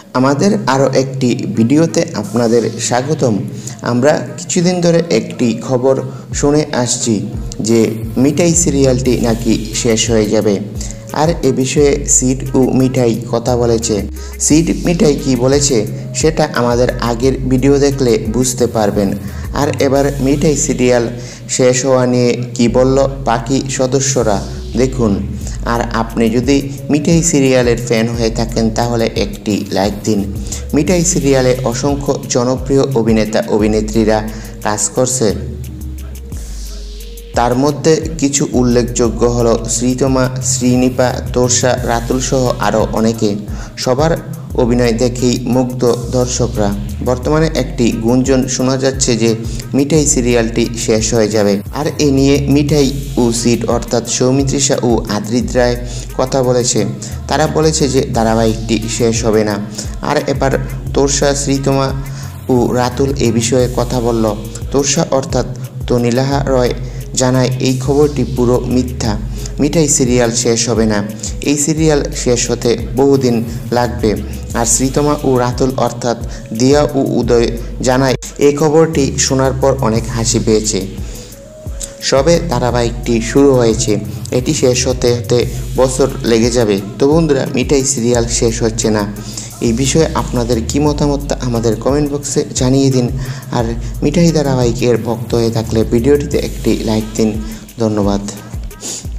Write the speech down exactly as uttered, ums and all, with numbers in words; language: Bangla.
আমাদের আরও একটি ভিডিওতে আপনাদের স্বাগতম। আমরা কিছুদিন ধরে একটি খবর শুনে আসছি যে মিঠাই সিরিয়ালটি নাকি শেষ হয়ে যাবে। আর এ বিষয়ে সিড ও মিঠাই কথা বলেছে। সিড মিঠাই কি বলেছে সেটা আমাদের আগের ভিডিও দেখলে বুঝতে পারবেন। আর এবার মিঠাই সিরিয়াল শেষ হওয়া নিয়ে কি বলল বাকি সদস্যরা দেখুন। আর আপনি যদি মিঠাই সিরিয়ালের ফ্যান হয়ে থাকেন তাহলে একটি লাইক দিন। মিঠাই সিরিয়ালে অসংখ্য জনপ্রিয় অভিনেতা অভিনেত্রীরা কাজ করছে, তার মধ্যে কিছু উল্লেখযোগ্য হলো শ্রীতমা, শ্রীনিপা, তোর্ষা, রাতুল সহ আরও অনেকে। সবার অভিনয় দেখেই মুগ্ধ দর্শকরা। বর্তমানে একটি গুঞ্জন শোনা যাচ্ছে যে মিঠাই সিরিয়ালটি শেষ হয়ে যাবে। আর এ নিয়ে মিঠাই ও সিড অর্থাৎ সৌমিত্রিষা ও আদ্রিত রায় কথা বলেছে। তারা বলেছে যে ধারাবাহিকটি শেষ হবে না। আর এবার তোর্ষা, শ্রীতমা ও রাতুল এ বিষয়ে কথা বলল। তোর্ষা অর্থাৎ তনি লাহা রয় জানায় এই খবরটি পুরো মিথ্যা। মিঠাই সিরিয়াল শেষ হবে না, এই সিরিয়াল শেষ হতে বহুদিন লাগবে। আর শ্রীতমা ও রাতুল অর্থাৎ দিয়া ও উদয় জানায় এই খবরটি শোনার পর অনেক হাসি পেয়েছে। সবে ধারাবাহিকটি শুরু হয়েছে, এটি শেষ হতে হতে বছর লেগে যাবে। তো বন্ধুরা, মিঠাই সিরিয়াল শেষ হচ্ছে না, এই বিষয়ে আপনাদের কী মতামত আমাদের কমেন্ট বক্সে জানিয়ে দিন। আর মিঠাই ধারাবাহিকের ভক্ত হয়ে থাকলে ভিডিওটিতে একটি লাইক দিন। ধন্যবাদ।